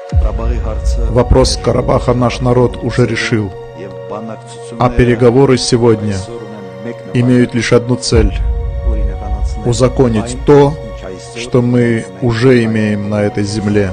Вопрос Карабаха наш народ уже решил, а переговоры сегодня имеют лишь одну цель – узаконить то, что мы уже имеем на этой земле.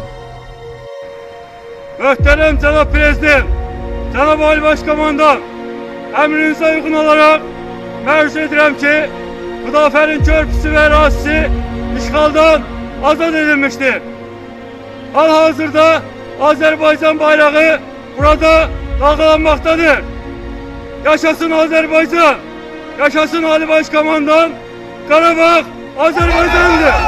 Muhterem Cenab Prezident, Cenab Ali Başkomandan, emrinize uygun olarak məruz edirəm ki, Xudafərin körpüsü və ərazisi işğaldan azad edilmiştir. Hal-hazırda Azərbaycan bayrağı burada dalgalanmaktadır. Yaşasın Azərbaycan, yaşasın Ali Başkomandan, Qarabağ Azərbaycandır.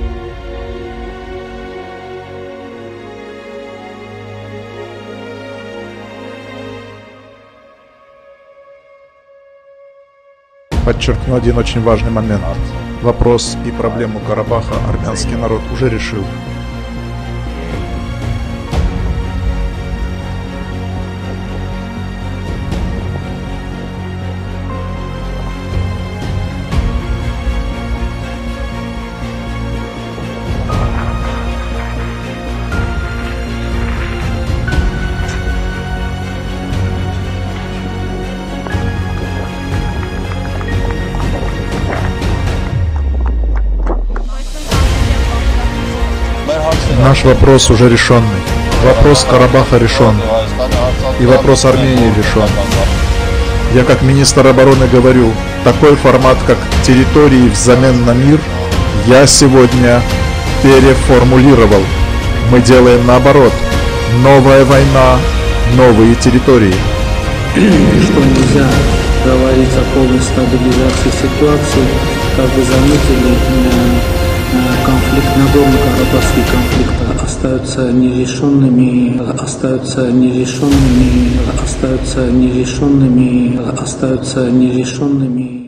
Подчеркну один очень важный момент. Вопрос и проблему Карабаха армянский народ уже решил. Наш вопрос уже решенный. Вопрос Карабаха решен. И вопрос Армении решен. Я как министр обороны говорю, такой формат, как территории взамен на мир, я сегодня переформулировал. Мы делаем наоборот. Новая война, новые территории. Что нельзя говорить о полной стабилизации ситуации, как вы заметили, конфликт, Нагорно-Карабахский конфликт остаются нерешенными.